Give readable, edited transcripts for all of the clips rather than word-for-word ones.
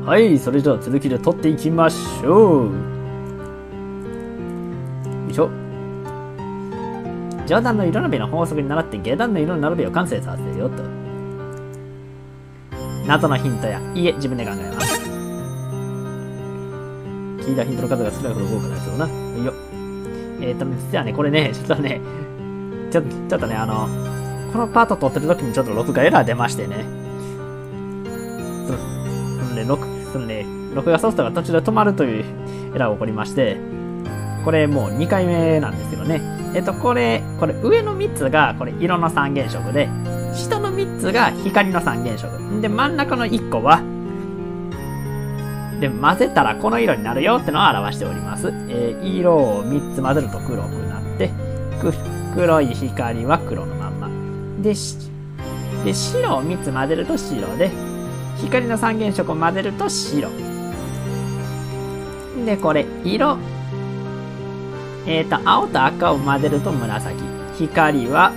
はい、それじゃあ続きで取っていきましょう。よいしょ。上段の色並びの法則に倣って下段の色並びを完成させようと。謎のヒントや、いいえ、自分で考えます。聞いたヒントの数が少ないほど豪華なやつをな。いいよ。実はね、これね、ちょっとね、このパート撮ってる時にちょっと録画エラー出ましてね。録画ソフトが途中で止まるというエラーが起こりまして、これもう2回目なんですけどね。これ上の3つがこれ色の三原色で、下の3つが光の三原色。で、真ん中の1個は、で、混ぜたらこの色になるよってのを表しております。色を3つ混ぜると黒くなって、黒い光は黒のまんま。で、白を3つ混ぜると白で、光の三原色を混ぜると白。で、これ、色。青と赤を混ぜると紫。光は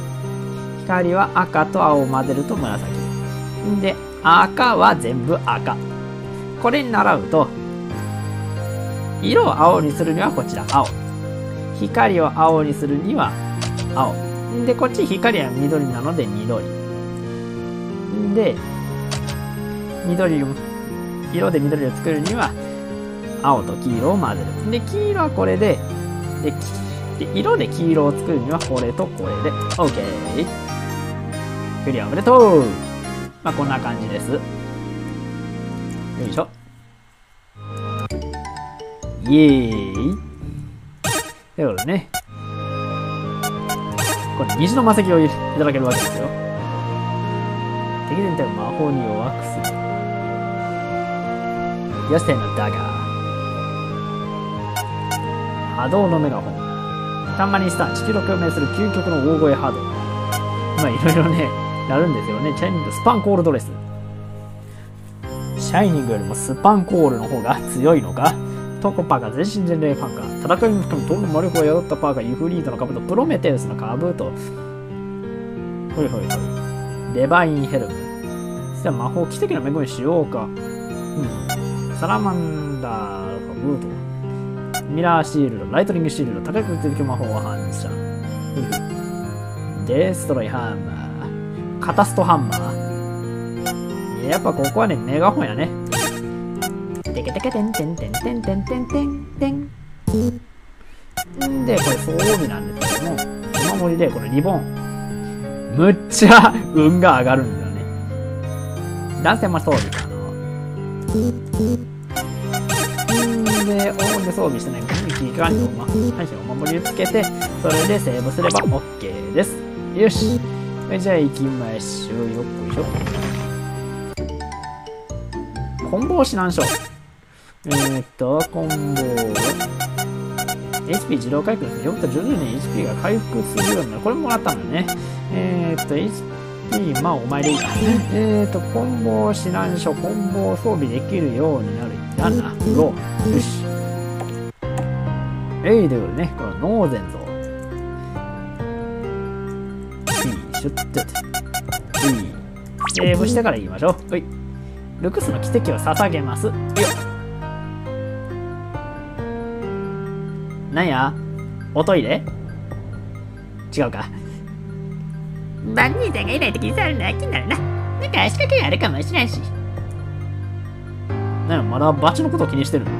赤と青を混ぜると紫。で、赤は全部赤。これに習うと、色を青にするにはこちら青。光を青にするには青。で、こっち光は緑なので緑。で、色で緑を作るには青と黄色を混ぜる。で、黄色はこれで、色で黄色を作るにはこれとこれで OK。 クリアおめでとう。まあこんな感じです。よいしょ。イエーイ。ということでね、これ虹の魔石をいただけるわけですよ。敵全体を魔法に弱くする。よせのダガー。波動のメガホン。たまにスター、地球の共鳴する究極の大声波動。まあいろいろね、なるんですよね。チャイニングスパンコールドレス。シャイニングよりもスパンコールの方が強いのか。トコパーが全身全霊ファンカー。戦いの時にトルの魔力を宿ったパーがユフリートの兜とプロメテウスの兜と。ほいほいほい。デバインヘルム。じゃあ魔法奇跡の恵みしようか。サラマンダーのブート。ミラーシールド、ライトニングシールド、高く続く魔法を反射。デストロイハンマー。カタストハンマー。やっぱここはね、メガホンやね。テケテケテンテンテンテンテンテンテンテン。で、これ装備なんですけども、お守りでこれリボン。むっちゃ運が上がるんですよね。男性も装備かな。で、黄金で装備してないから切り替わりのお守りをつけて、それでセーブすれば OK です。よし。じゃあ行きましょう。よっこいしょ。棍棒指南書。棍棒。HP 自動回復ですね。よくと徐々に HP が回復するようになる。これもらったんだね。HP、まあお前でいいか。棍棒指南書、棍棒装備できるようになる。なんだロー。よし。ということでね、このノーゼン像。シュッと。セーブしてから言いましょう。ルクスの奇跡を捧げます。よっ。なんやおトイレ違うか。 バンニーさんがいないときに触るのは気になるな。なんか仕掛けがあるかもしれんし。 なんや、まだバチのことを気にしてるの？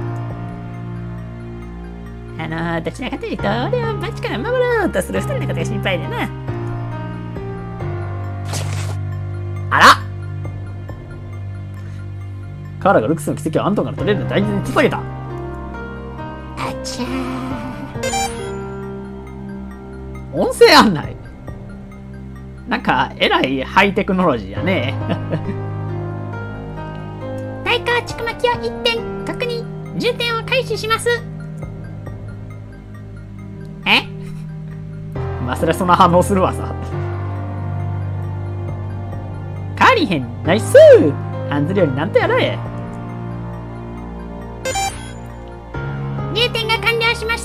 どちらかというと、俺をバチから守ろうとする二人のことが心配でな。 あら！カーラがルクスの奇跡をアントンから取れるの大事に捧げた。 あちゃー。 音声案内なんか、えらいハイテクノロジーやね。 対抗蓄巻きを1点確認。10点を開始します。 まあ、それはそんな反応するわさ。カーリヘン、ナイスー案ずるよりなんとやらえ。 入店が完了しました。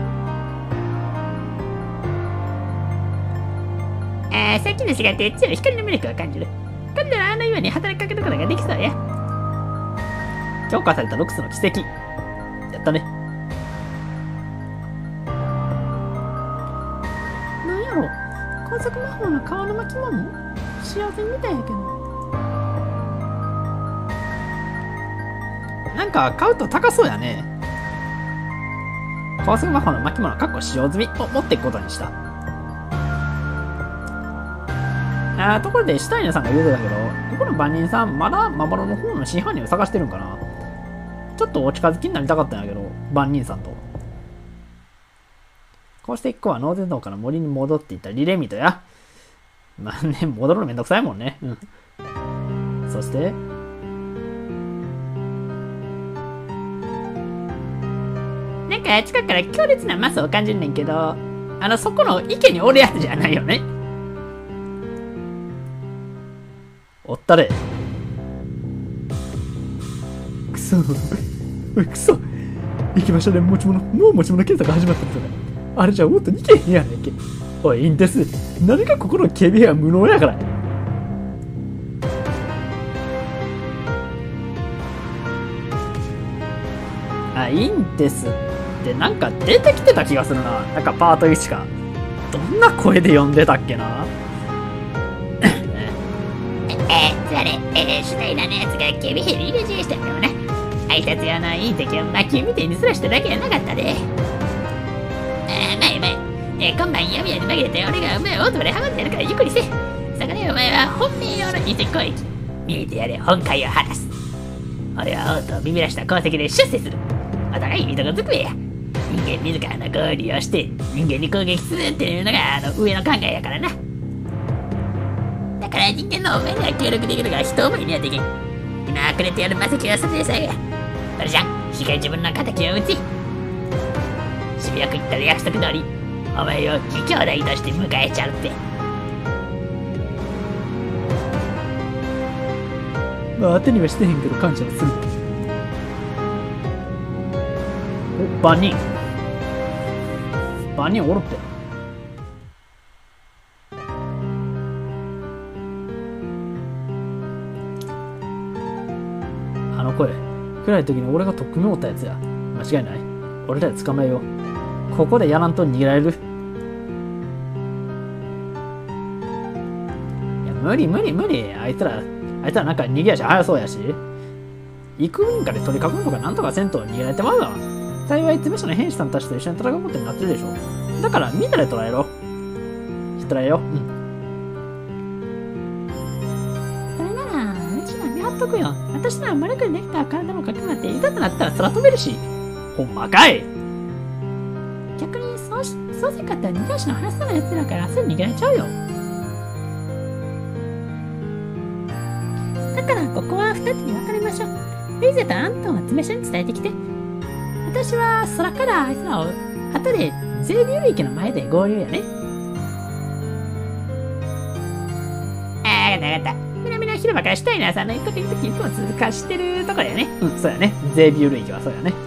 さっきの違って強い光の魅力を感じる。今度はあの岩に働きかけることができそうや。 強化されたロクスの奇跡。やったね。 なんやろ、高速魔法の川の巻物幸せみたいやけど。 なんか買うと高そうやね。高速魔法の巻物使用済みを持っていくことにした。ところでシュタイナーさんが言うてたけど、ここの番人さんまだ魔物の方の真犯人を探してるんかな。ちょっとお近づきになりたかったんやけど、番人さんと。こうして一個はノーゼン島から森に戻っていったリレミトや。まあね、戻るのめんどくさいもんね。うん。そして、 なんか近くから強烈なマスを感じんねんけど、そこの池におるやつじゃないよね。 おったれ。くそ。おい、くそ。行きましたね、持ち物。もう持ち物検査が始まったんだ。あれじゃもっと逃げへんやねんけ。おい、いいんです。何かここの警備兵は無能やから。いいんですってなんか出てきてた気がするな。なんかパート1か。どんな声で呼んでたっけな。 それ、シュタイナーのやつが警備兵に入れ知恵したんだよな。配達用のいい敵を巻きみてえにすらしただけやなかったで。前、今晩闇屋に紛れて俺がお前をオートバでハマってやるからゆっくりせ。そこでお前は本命用の偽攻撃。見えてやれ、本会を果たす。俺はオートをビビらした功績で出世する。お互い見とこづくべや。人間自らの合理をして人間に攻撃するっていうのが上の考えやからな。だから人間のお前には協力できるが人思いにはできん。今くれてやる魔石はそれでさえや。それじゃしっかり自分の敵を撃ち。渋谷区行ったら約束通りお前を義兄弟として迎えちゃうって。 まあ当てにはしてへんけど感謝はする。お、万人おろって。あの声、暗い時に俺がとっくにおったやつや。間違いない。俺らで捕まえよう。ここでやらんと逃げられる。いや、無理。あいつらなんか逃げ足早そうやし。幾分かで取り囲むとかなんとかせんと逃げられてまうわ。幸い、詰め所の兵士さんたちと一緒に戦うことになってるでしょ。だからみんなで捕らえろ。捕らえよう。 それなら、うちら見張っとくよ。私らは丸くできた体もかくなっていざとなったら空飛べるし。 ほんまかい。 逆にそうせんかったら逃げ足の速そうなやつらからすぐ逃げられちゃうよ。だからここは二手に分かれましょう。リゼとアントンは詰め所に伝えてきて。私は空からあいつらを後でゼービュール池の前で合流やね。わかった。南の広場からシュタイナーさんの行く時いつも通過してるところやね。 そうやね。ゼービュール池はそうやね。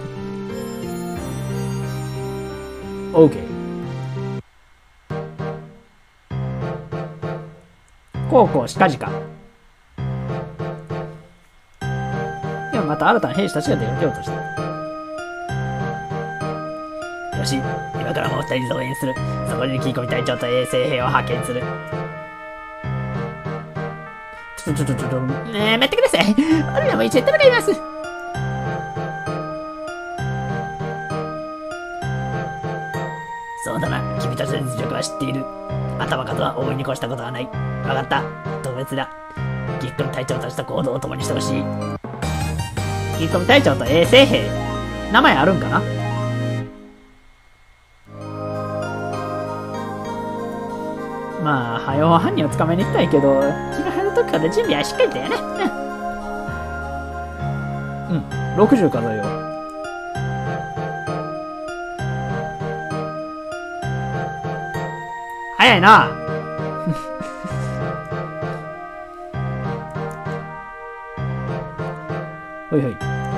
オーケー。こうしかじか。でもまた新たな兵士たちが出かけようとした。よし、今からもう二人増援する。そこに切り込み隊長と衛生兵を派遣する。 待ってください。俺らも一緒に戦います。 そうだな、君たちの実力は知っている。頭数は大いに越したことはない。わかった、特別だ。切り込み隊長たちと行動を共にしてほしい。切り込み隊長と衛生兵、名前あるんかな。まあ、はよ犯人を捕まえに行きたいけど、 気が張るときから準備はしっかりだよな。 60数えよう。早いな。ほいほい。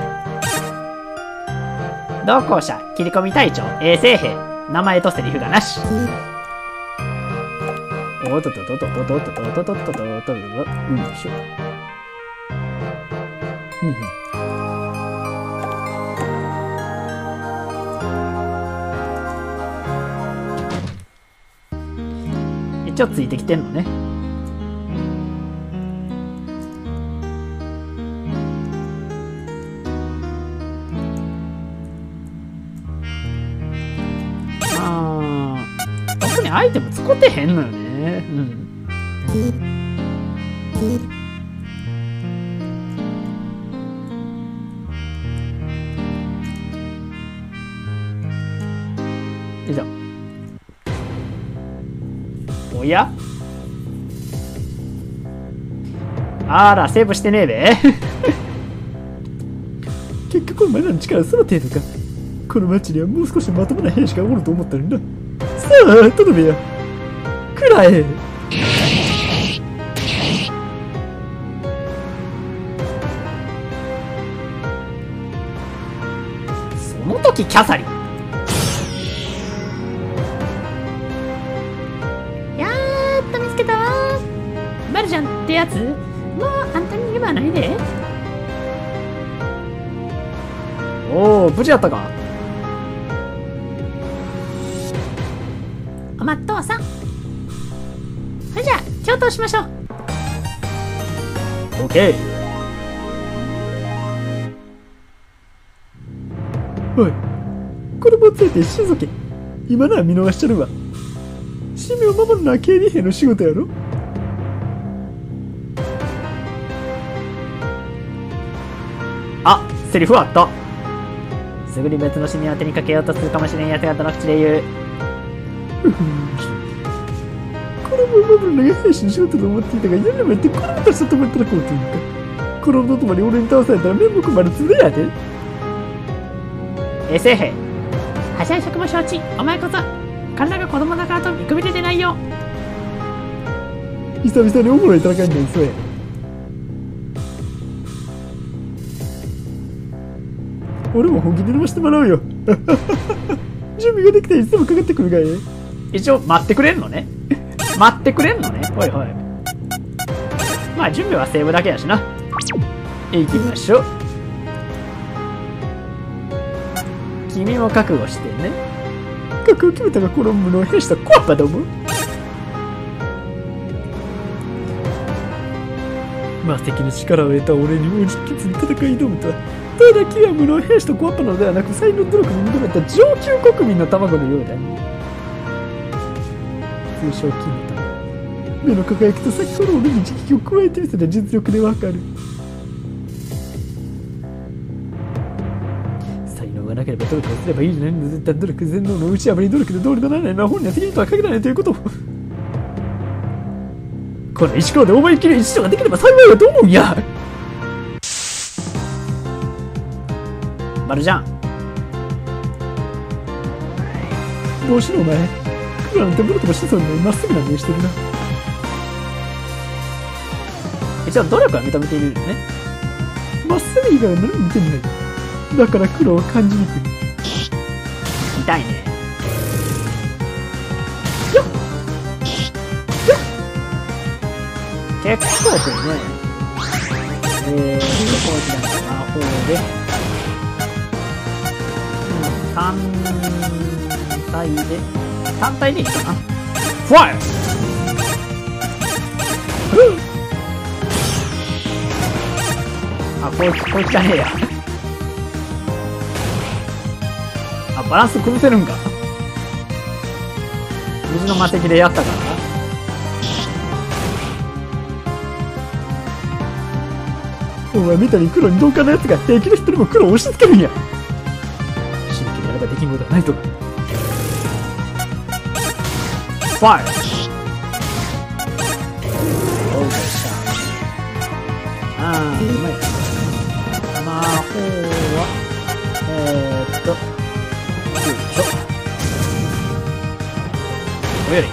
同行者、切り込み隊長、衛生兵、名前とセリフがなし。おっとっとっとっとっとっとっとっとっとっとっとっとっとっと、よいしょ。 一応ついてきてんのね。特にアイテム使ってへんのよね。うん。よいしょ。おや？あら、セーブしてねえべ。結局お前らの力その程度か。この町にはもう少しまともな兵士がおると思ったのにな。さあ、とどめや。くらえ。その時キャサリン。 やーっと見つけたわ。バルジャンってやつ、もうあんたに言わないで。 おお、無事やったか。 おまっとうさん。それじゃあ共闘しましょう。 オッケー。おい、子供を連れて退け。今なら見逃しちゃるわ。使命を守るのは警備兵の仕事やろ。あ、セリフあった。すぐに別の市民宛てにかけようとするかもしれんやつがどの口で言う。子供を守るのが兵士の仕事と思っていたが、やめまって子供たちと共に戦おうというか。子供と共に俺に倒されたら面目丸つぶれやで。衛生兵。 はしゃい職も承知。お前こそ彼らが子供だからと見くびれてないよ。 久々におもろい戦いになりそうや。俺も本気で飲ましてもらうよ。準備ができたらいつでもかかってくるがい。一応待ってくれんのね。待ってくれんのね。ほいほい。まあ準備はセーブだけやしな。行きましょう。君も覚悟してね。覚悟を決めたがこの無能兵士とコアッパども。魔石の力を得た俺にもじっきつに戦い挑むとは。ただ君は無能兵士とコアッパなのではなく、才能努力に認めた上級国民の卵のようだ。通称金の玉。目の輝きと先ほど俺に直撃を加えてみせた実力でわかる。才能がなければ努力をすればいいじゃないの。絶対努力全能の打ち破り努力で通りとならないのは本人は責任とは限らないということを。この石ころで思いっきり一生ができれば幸いだと思うんや。バルジャン。どうしろお前。クラなんてブルともしそうにまっすぐな目してるな。一応努力は認めているよね。まっすぐ以外は何も見てない。だから苦労を感じにくい。痛いね。よっよっ。結構くるね。こちらの魔法で単体でいいかな。ファイア。あ、こいつじゃねえや。あ、バランス崩せるんか。水の魔石でやったから。お前みたいに黒に鈍感なやつが平気で一人も黒を押し付けるんや。新規でやればできんことはないとか。ファイア。おうでした。あー、うまい。魔法はよいしょ。おより。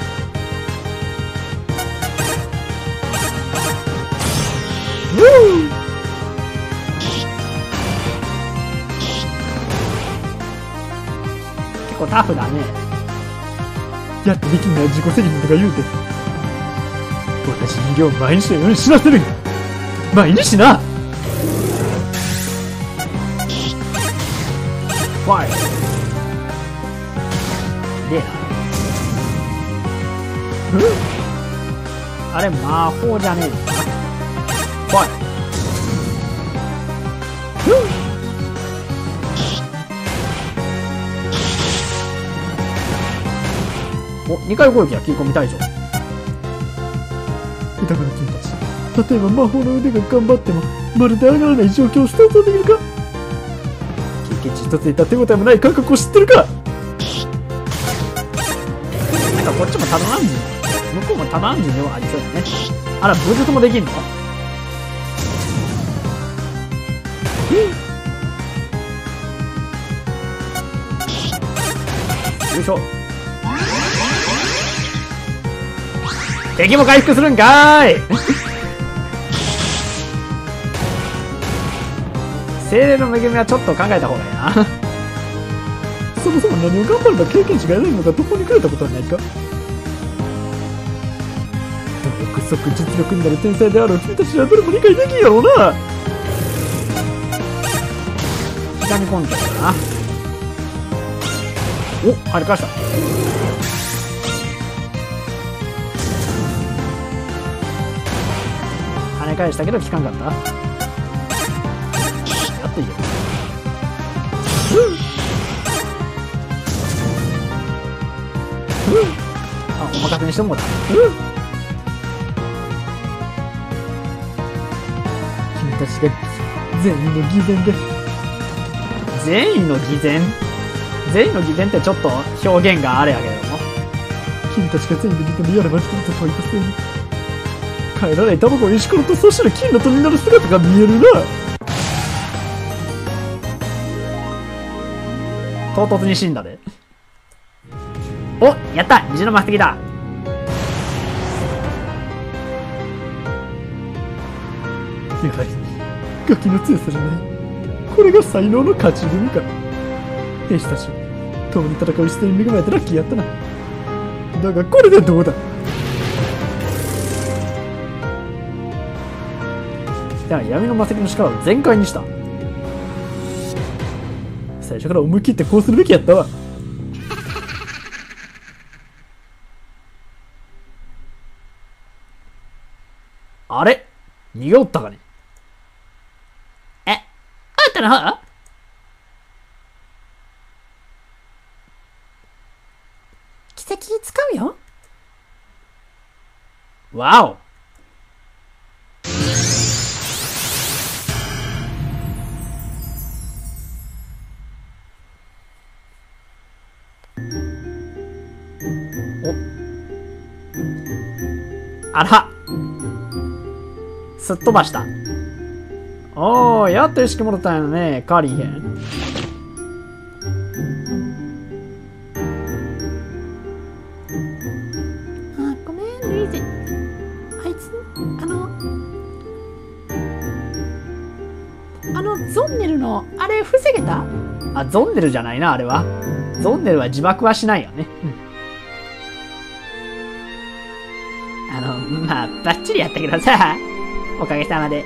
結構タフだね。やってできんのは自己責任とか言うて。私人形を毎日のように死なせるんや。毎日な。ファイア。でな。 あれ魔法じゃねえのかな。来い。お、2回攻撃は切り込み退場。だから君たち、例えば魔法の腕が頑張ってもまるで上がらない状況を想像できるか。経験値一つでた手応えもない感覚を知ってるか。なんかこっちもただなんじん、向こうもただなんじんでもありそうだね。あら、武術もできんの？よいしょ。敵も回復するんかーい。精霊の恵みはちょっと考えた方がいいな。そもそも何を頑張れば経験値が得られるのか、どこに書いたことはないか。くそく実力になる天才である君たちにはどれも理解できんやろうな。刻み込んじゃうかな。お、跳ね返した。跳ね返したけど効かんかった。やっといいよ。あ、お任せにしてもらった。君たちが善意の偽善で。善意の偽善？善意の偽善ってちょっと表現があれやけれども。君たちが善意の偽善でやれば人々といたせいに。帰らない卵を石ころとそしたら金の鳥になる姿が見えるな。唐突に死んだで。お、やった、虹のマステキだ。やはりガキの強さじゃない。これが才能の勝ち組か。兵士たち共に戦う姿勢に恵まれてラッキーやったな。だがこれでどうだ。じゃあ闇の魔石の力を全開にした。最初から思い切ってこうするべきやったわ。あれ、逃げおったかね。 あんたの方？奇跡使うよ。 わお。あら、すっ飛ばした。おー、やっと意識戻ったんやね、カーリーへん。 あ、ごめん、ルイーゼ。あいつ、ゾンネルの、あれ、防げた？ あ、ゾンネルじゃないな、あれは。ゾンネルは自爆はしないよね。 まあ、バッチリやったけどさ、おかげさまで。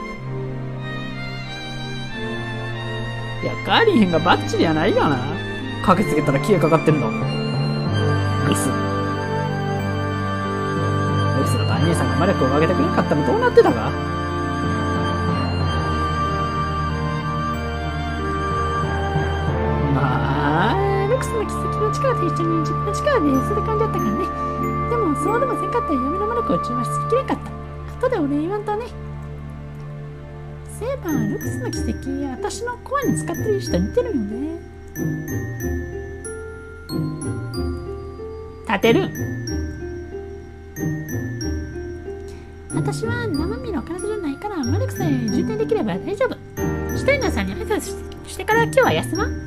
いや、カーリーへんがバッチリやないがな。駆けつけたら消えかかってるの。ミス。ミスの番人さんが魔力を上げてくれなかったらどうなってたか。 まあ、ルクスの奇跡の力と一緒に自分の力でそれ感じだったからね。でも、そうでもせんかったら闇の魔力を中和しきれんかった。後で俺言わんとね。そういえば、ルクスの奇跡、私の声に使ってる人似てるよね。 立てるん。 私は生身の体じゃないから魔力さえ充填できれば大丈夫。シュタイナーさんに挨拶してから今日は休まん。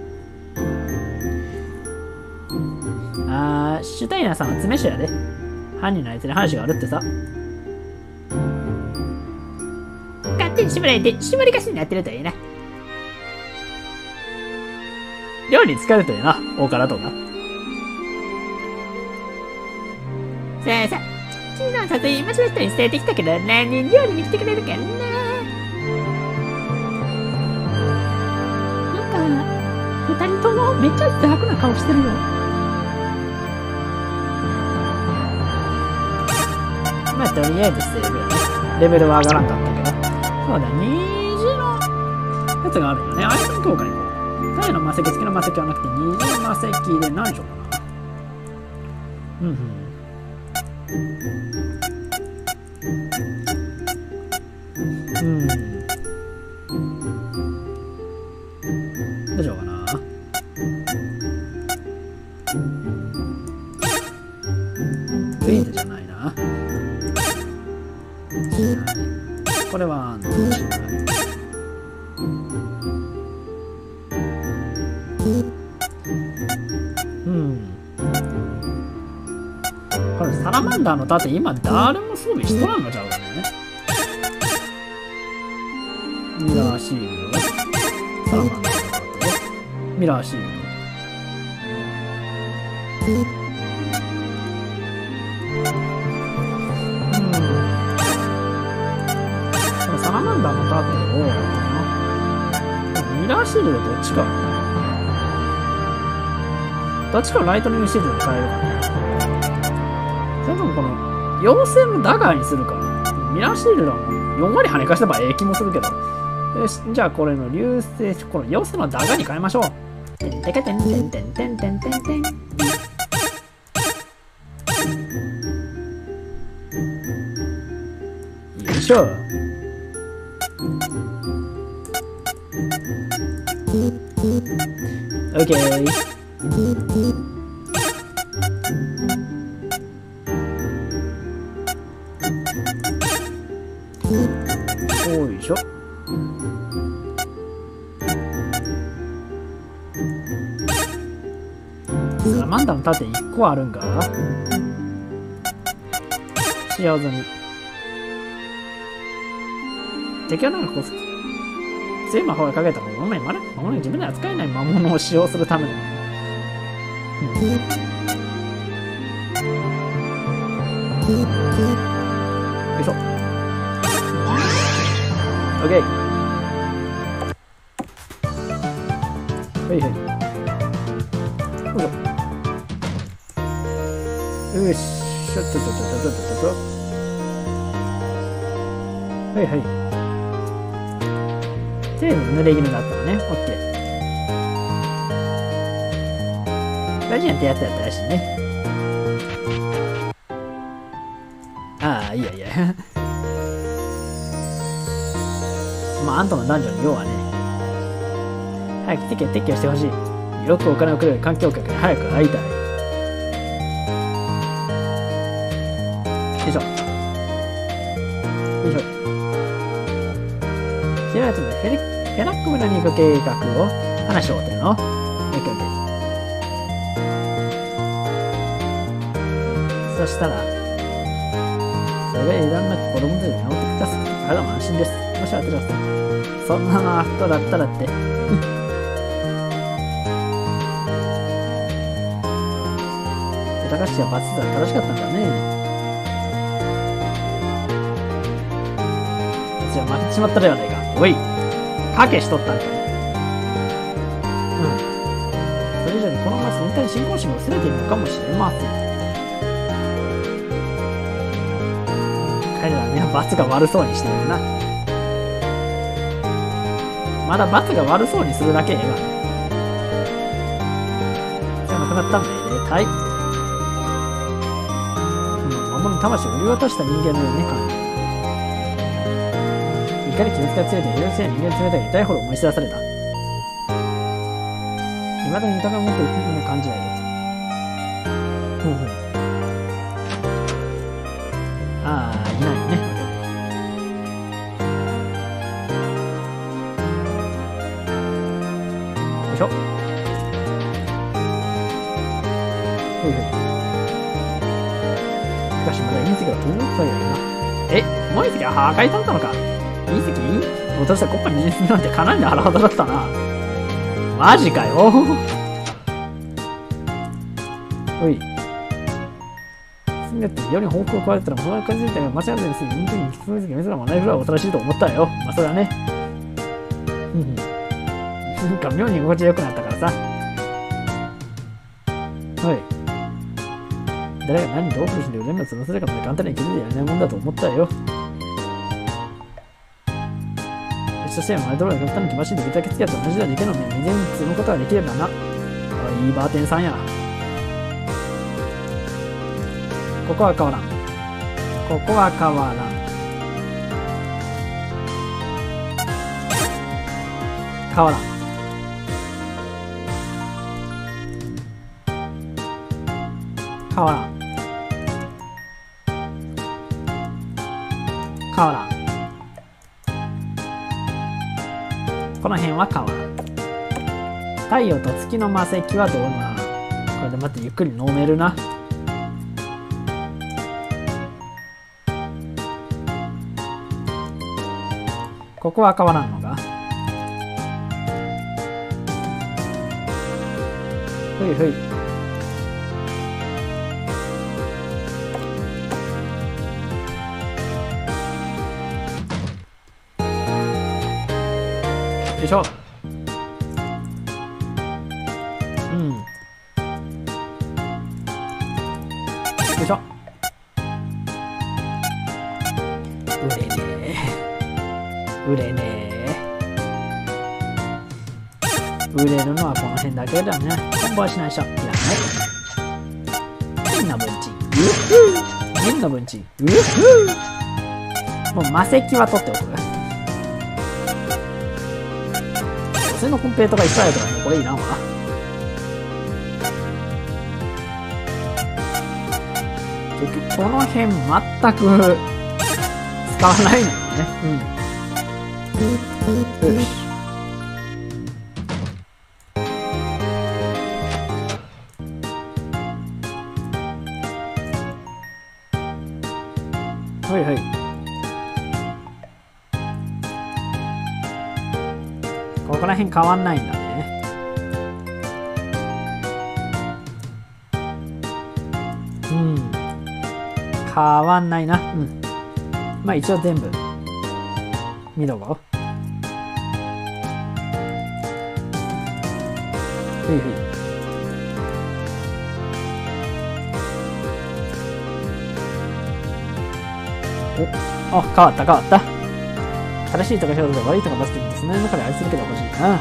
シュタイナーさんは詰め所やで。犯人のあいつに話があるってさ。 勝手に絞られて絞りかしになってるといいな。 料理に使えるといいな、大辛とか。 さあさあ、君の誘い町の人に伝えてきたけど何人料理に来てくれるかな。なんか二人ともめっちゃ邪悪な顔してるよ。 まあとりあえずセーブやね。レベルは上がらんかったけど。そうだ、虹のやつがあるよね。あいつの強化に行こう。太陽の魔石、月の魔石はなくて、虹の魔石で何しようかな。うんうん。どうしようかな。グリーンじゃないな。これはこれサラマンダーの盾今誰も装備しとらんのちゃうかね。ミラーシールド、サラマンダーの盾、ミラーシールド。サラマンダーの盾をミラーシールドどっちかライトニングシールドに変えるかね。それともこの妖精のダガーにするか。ミラーシールドも4割跳ね返した場合気もするけど。よし、じゃあこれの流星、この妖精のダガーに変えましょう。てんてけてんてんてんてんてんてんてん。よいしょ。オッケー。よいしょ。サラマンダーの盾1個あるんか。使用済み。敵はなんかこう強い魔法がかけたものに魔物に自分で扱えない魔物を使用するための。よいしょ。オッケー。はいはい。よいしょ。はいはい。程度の濡れ衣があったのね。オッケー。大事なってやつやったらしいね。ああ、いやいや。まあ、あんたの男女に要はね、早く撤去してほしい。よくお金をくれる環境局に早く会いたい。よいしょ。よいしょ。知らないとフェラック村に行く計画を話しようっていうの？オッケーオッケー。そしたら、それいらんなく子供たちに乗ってください。あれは安心です。もし当てください。そんな人だったらって。高橋はバツだ正しかったんだね。じゃあ負けてしまったではないか。おい、賭けしとったんかい。それ以上にこの町全体に信仰心を薄れているのかもしれません。彼らはね、罰が悪そうにしているな。まだ罰が悪そうにするだけええわ。じゃあなくなったんだよね。はい。魔物に魂を売り渡した人間のように感じる。いかに気絶が強いという妖精や人間の冷たい痛いほど思い知らされた。未だに疑いを持っている風に感じないです。ああ、いないね。よいしょ。しかしまだ隕石が飛んでたよな。もう隕石は破壊されたのか。隕石落としたコッパ20なんてかなりの荒技だったな。マジかよ。おい。住んでって世に報復を加えたら、その感じ自体が間違ってるんですよ。人間に聞く時珍しもないぐらいおとなしいと思ったよ。まあ、それはね。なんか妙に心地よくなったからさ。はい。 誰が何どう苦しんで腕のつませるかまで簡単に気づいてやれないもんだと思ったよ。そして前ドローで簡単に気ましいできるだけ付き合って同じだ事件の面未然に積むことができればな。あ、いいバーテンさんや。ここは変わらん。ここは変わらん。変わらん。変わらん。変わらん。この辺は変わらん。太陽と月の魔石はどうなの？これで待って、ゆっくり飲めるな。ここは変わらんのか。ふいふい。よいしょ。うん。よいしょ。売れねえ。売れねえ。売れるのはこの辺だけだね。コンボはしないしょ。いらない。銀の文鎮。銀の文鎮。もう魔石は取っておく。普通のコンペイトがいっぱいあるからね、これいらんわ。結局この辺全く使わないのよね。うん。よし。はいはい。ここら辺変わんないんだね。うん。変わんないな。うん。まあ一応全部見ろご。ふいふい。お、あ、変わった変わった。正しいとか表示で悪いとか出してみて、その中であり続けてほしいな。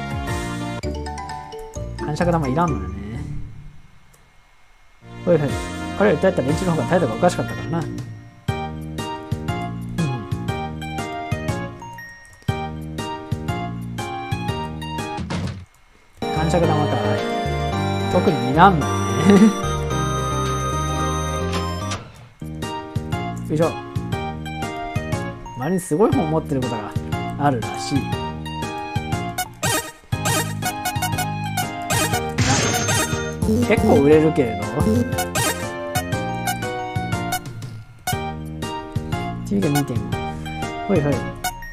反射玉いらんのよね。ほいほい。彼より訴えた連中の方が態度がおかしかったからな。反射玉か。特にいらんのよね。よいしょ。周りにすごい本を持ってることがあるらしい。結構売れるけれど。T が 2.5。ほいほい。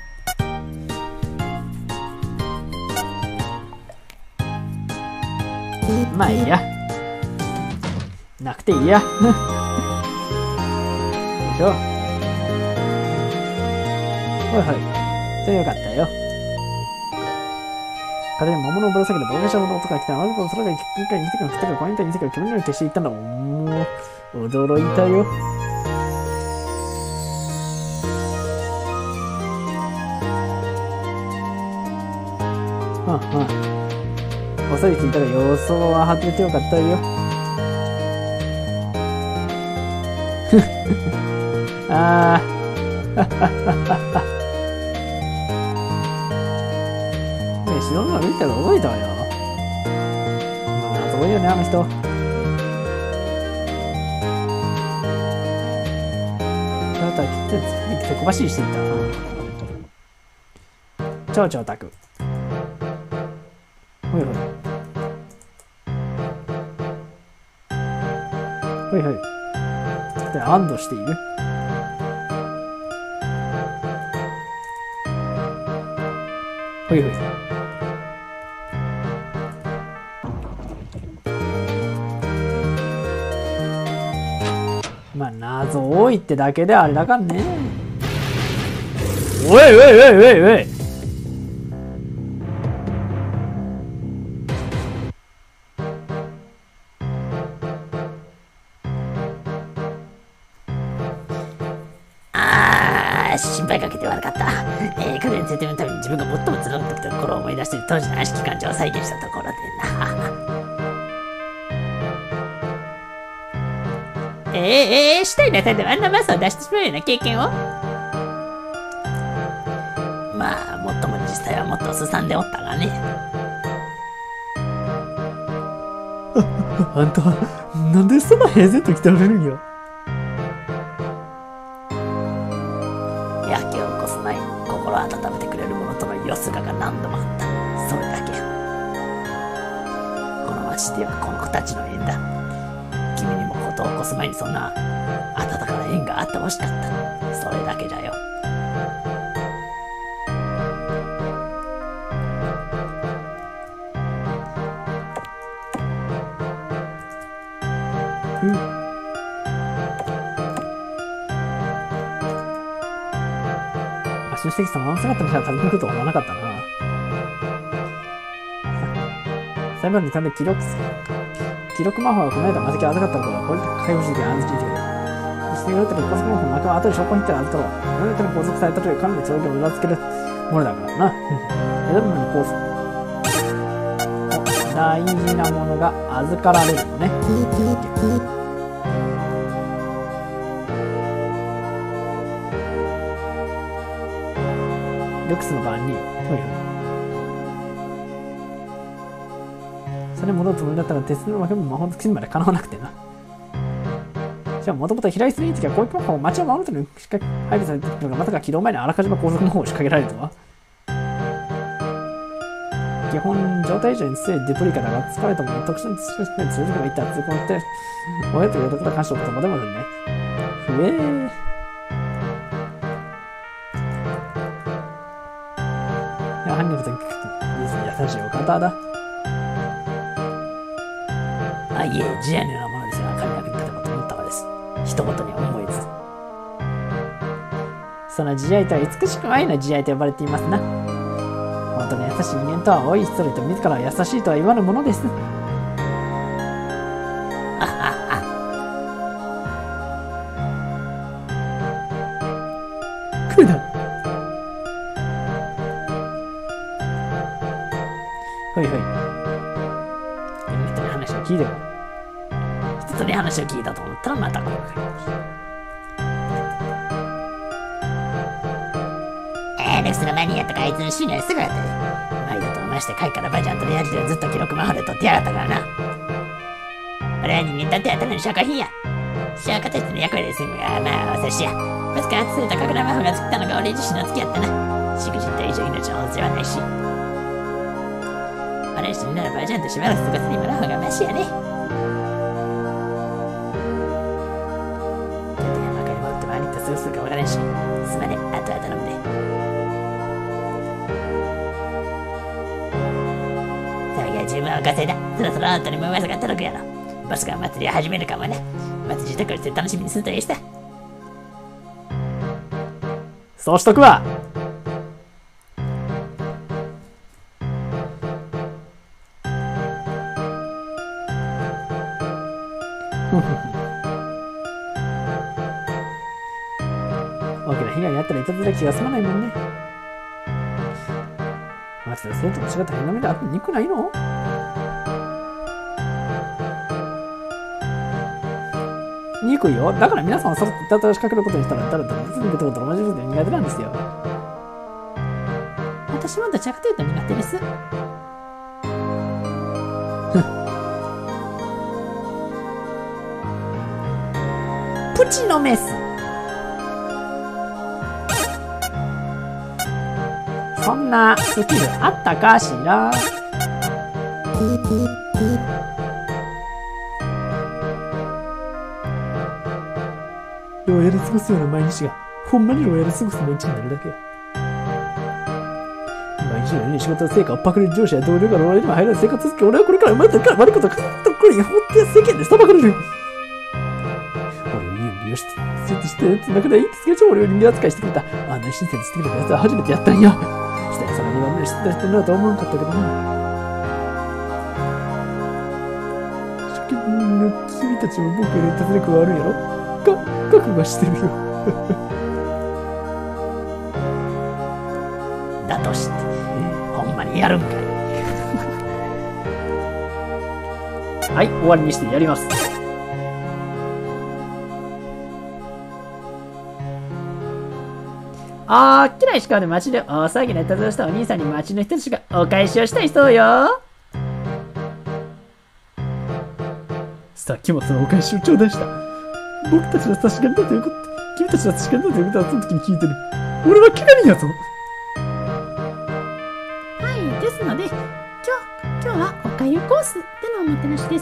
まあいいや。なくていいや。よいしょ。はいはい。それよかったよ。風に魔物をぶら下げて防衛者の音が来たら、ある子の空が機械に来てから来たから、この人に来てから煙のように消していったんだ。もう、驚いたよ。はあはあ。遅いって言ったら予想は外れてよかったよ。ああ。白のが見たら覚えたわよ。まあ、そういうよね、あの人。だったら切って手こばしいしていた。蝶々たく。ほいほい。ほいほい。で、安堵している。ほいほい。まあ、謎多いってだけであれだかんね。おいおいおいおいおい。 て悪かった。彼に絶対のために自分が最も辛かった頃を思い出して当時の悪しき感情を再現したところでな。したい中であんなマスを出してしまうような経験を。まあ、もっとも実際はもっとすさんでおったがね。 あんた、なんでそんな平然と来ておれるんよ。 焼けを起こす前に心を温めてくれる者とのよすがが何度もあった。それだけ。この町ではこの子たちの縁だ。君にも事を起こす前にそんな温かな縁があってほしかった。それだけじゃよ。 出席さん、あの姿見たら食べに来るとは思わなかったな。裁判にため記録魔法がこの間マジキ預かった頃は、これで解放して安心してくれ。そして、ヨルテの高速魔法の中は後で証拠品って預かろう。ヨルテの拘束されたという神の調教を裏付けるものだからな。選ぶのに拘束。大事なものが預かられるのね。ルクスの番に、それ戻るつもりだったら鉄の負けも魔法の口までかなわなくてな。じゃあもともと飛来する時はこういう魔法を街を守るためにしっかり配備されているのがまさか起動前にあらかじめ高速魔法を仕掛けられるとは。基本状態以上に強いデプリカだが疲れたもの特殊に通じればいった通行って親という男と関してのこともでもね。犯人と優しいお方だ。 あ、いえ、慈愛のようなものですが、彼に役に立てばと思ったのです。一言に思えず。 その慈愛とは美しく愛の慈愛と呼ばれていますな。本当に優しい人間とは多い人々と自ら優しいとは言わぬものです。来るな。ほいほい。人に話を聞いても。 人に話を聞いたと思ったらまたこうレクスのマニアとかあいつの収入はすぐだったで。毎度とまして会からバジャンとのやりでずっと記録魔法で取ってやがったからな。俺は人間だってただの消化品や。消化としての役割ですが、まあ、私や。まずか発された格段魔法が作ったのが俺自身の月やったな。しくじった以上命の保持はないし。俺死んだらバジャンとしばらく過ごすにもの方がマシやね。ちょっと山かに戻って周りと過ごすかわからんし、すまね、あとは頼むで。十分は稼いだ。そろそろあなたにも噂が届くやろ。ボスが祭りを始めるかもな。まず自宅にして楽しみにするといいさ。 そうしとくわ。大きな被害に遭ったらいたずら気が済まないもんね。マジで生徒の仕方変な目であって憎ないの？憎いよ。だから皆さんはそろっていたずらしかけることにしたら、ただ別にことと同じことで苦手なんですよ。 私もどちらかというと苦手です。 プチのメス。そんなスキルあったかしら。ロイヤル過ごすような毎日がほんまにロイヤル過ごす毎日になるだけ。毎日のように仕事の成果をパクれる上司や同僚がロイヤルにも入らず生活続け、俺はこれから生まれたから悪いことを考えたこれに放って世間で裁かれる。俺を家に利用して設置してやつだからいいんですけど、俺を人間扱いしてくれたあんな親切にしてくれたやつは初めてやったんや。したらその2番目に知ってた人になるとは思わんかったけどな。初見の君たちも僕より達力が悪いやろ。覚悟してるよ。 だとして、ほんまにやるんかい。 はい、終わりにしてやります。大きな石川で町で大騒ぎのいたずらしたお兄さんに町の人たちがお返しをしたいそうよ。さっきもそのお返しを頂戴した。僕たちの差し金だということ、君たちの差し金だということはその時に聞いてる。俺は怪我人やぞ。 はい、ですので、今日はおかゆコースでのおもてなしです。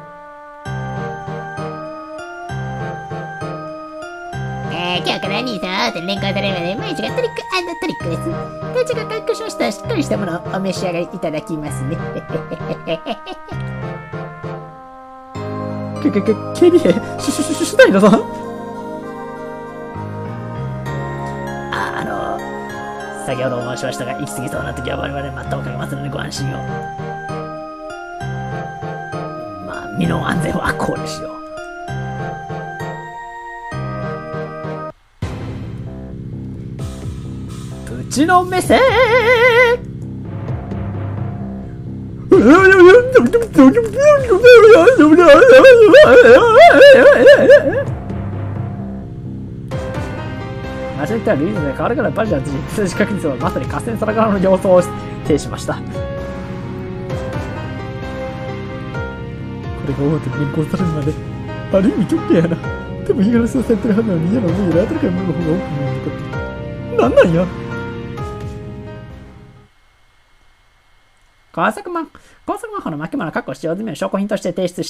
今日から兄さんは連行されるまで毎日がトリック&トリックです。大地が回復しましたしっかりしたものをお召し上がりいただきますね。 ケリエ、シュタイナさん。 先ほど申しましたが、行き過ぎそうな時は我々待っておかけますのでご安心を。まあ、身の安全は考慮しよう。 プチの目線。街の人はルイーズで変わるからバジャー数字確率はまさに河川空からの様相を呈しました。これが大手に連行されるまである意味極刑やな。でも日がされてるはずなのに嫌な思いより当たり前の方が多く見えるのかって。なんなんや。高速魔法の巻物確保使用済みの証拠品として提出した。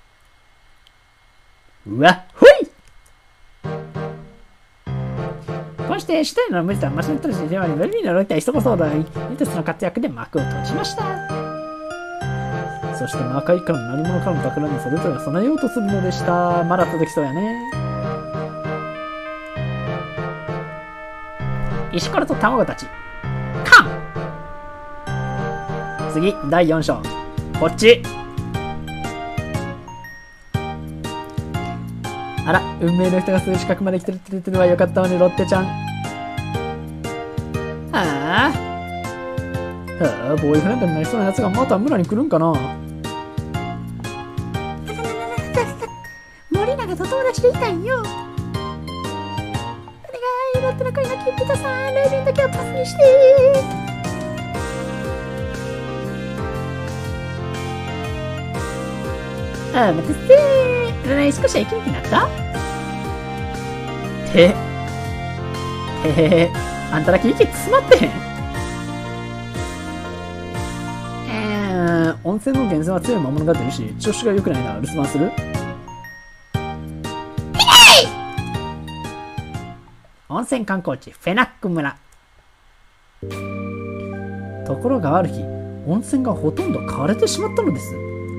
うわっほい。こうしてシュタイナの無実は街の人たちに電話にウェルビーの起きたイソコ騒動にリトスの活躍で幕を閉じました。そして魔界からも何者からも企んでそれぞれが備えようとするのでした。まだ続きそうやね。石ころと卵たちカン。次、第4章。こっち。あら、運命の人が数字角まで来てるわ。よかったわね、ロッテちゃん。はあ、ボーイフレンドになりそうなやつがまた村に来るんかな。 森永と友達でいたいよ。お願い、ロッテの恋のキューピッドさん、来年だけはパスにして。 あ、待ってせー。占い少しは生き生きになった？ あんただけ息詰まってへん。温泉の源泉は強い魔物が出るし、調子が良くないなら留守番する？温泉観光地、フェナック村。ところがある日、温泉がほとんど枯れてしまったのです。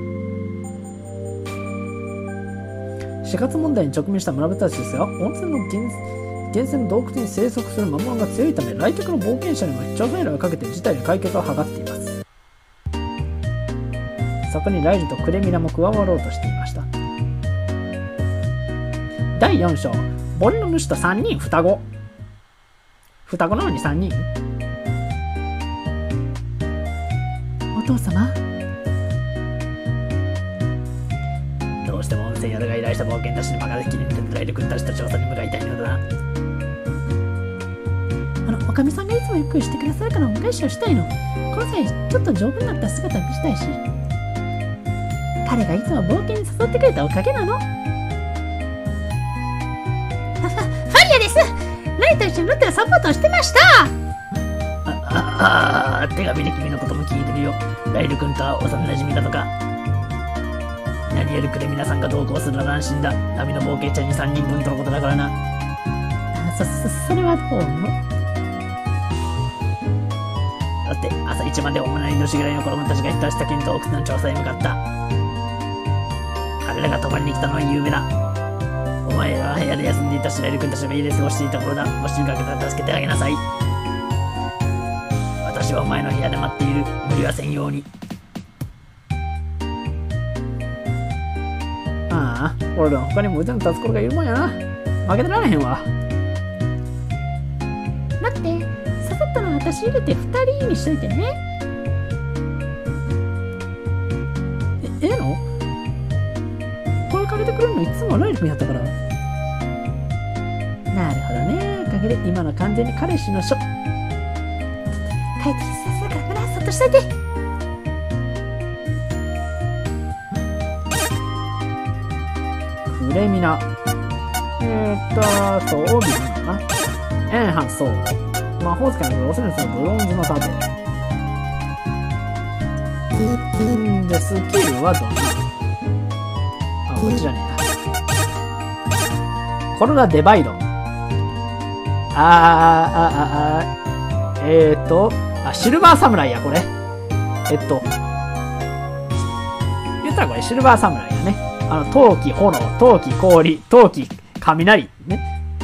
死活問題に直面した村人たちですが、温泉の源泉の洞窟に生息する魔物が強いため、来客の冒険者にも調査依頼をかけて事態の解決を図っています。そこにライルとクレミラも加わろうとしていました。第4章、森の主と3人双子。双子なのに3人？お父様？どうしても温泉宿が依頼した冒険たちに任せきりにライル君たちと調査に向かいたいのだな。 おかみさんがいつもゆっくりしてくださるからお返しをしたいの。この際ちょっと丈夫になった姿を見せたいし、彼がいつも冒険に誘ってくれたおかげなの。ファリアです。ライと一緒にロッテのサポートをしてました。 手紙で君のことも聞いてるよ。ライル君とは幼馴染だとか。何よりクレミナさんが同行するなら安心だ。波の冒険者に3人分とのことだからな。 それはどうも。 だって朝一番で主な命ぐらいの子供たちが一した県洞窟の調査へ向かった。彼らが泊まりに来たのは夕べだ。お前は部屋で休んでいたし、ライル君たちの家で過ごしていた頃だ。もし見かけたら助けてあげなさい。私はお前の部屋で待っている。無理はせんように。 ああ、俺らの他にも腕の立つ子がいるもんやな。負けてられへんわ。 待って、誘ったのは私入れて2人にしといてね。ええの？声かけてくれるのいつもライル君やったから。なるほどね。おかげで今の完全に彼氏の書。帰ってきてさすがからそっとしといて。 クレミナ。装備なのかな。エンハンソード。魔法使いのロセンスのブロンズの盾。で、スキルはどんな？あ、こっちじゃねえな。コロナデバイド。シルバーサムライや、これ。言ったらこれシルバーサムライやね。陶器炎、陶器氷、陶器雷ね。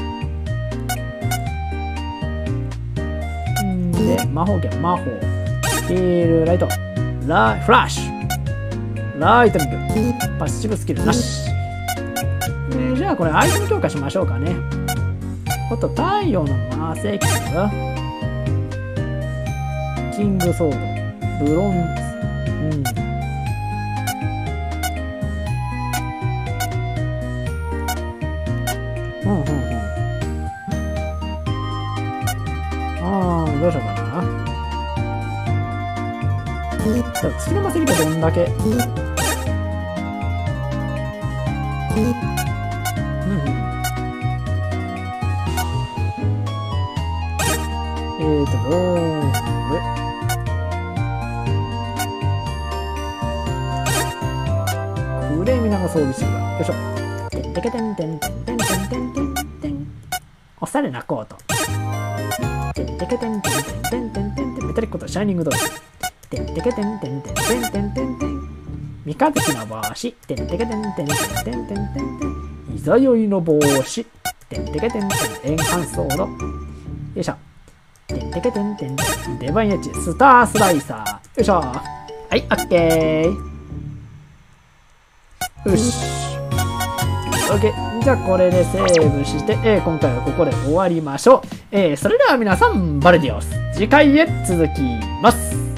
で、魔法剣、魔法。ヒール、ライト。フラッシュ。ライトニング。パッシブスキルなし。じゃあこれアイテム強化しましょうかね。太陽の魔石器はキングソード、ブロンズ。どうしようかな。月の魔石ってどんだけクレミナが装備してるから。よいしょ。てんてけてんてんてんてんてんてんてんてん。おされなコート。てんてけてんてんてんてんてんてんてん。メタリックとシャイニングドール。てんてけてんてんてんてんてんてんてん。三日月の帽子。てんてけてんてんてんてんてんてんてん。いざ酔いの帽子。てんてけてんてん。円環ソード。よいしょ。てんてけてんてんてん。デバインエッジ。スタースライサー。よいしょ。はい、オッケー。よし。オッケー。じゃあこれでセーブして、今回はここで終わりましょう。それでは皆さん、バルディオス。次回へ続きます。